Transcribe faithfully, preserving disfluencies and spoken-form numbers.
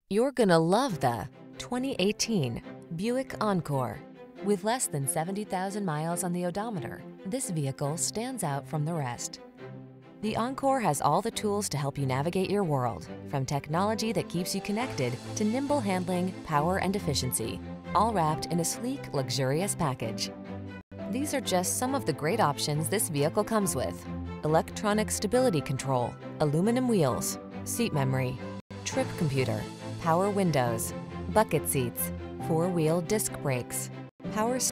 You're gonna love the twenty eighteen Buick Encore. With less than seventy thousand miles on the odometer, this vehicle stands out from the rest. The Encore has all the tools to help you navigate your world, from technology that keeps you connected to nimble handling, power, and efficiency, all wrapped in a sleek, luxurious package. These are just some of the great options this vehicle comes with: electronic stability control, aluminum wheels, seat memory, trip computer, power windows, bucket seats, four-wheel disc brakes, power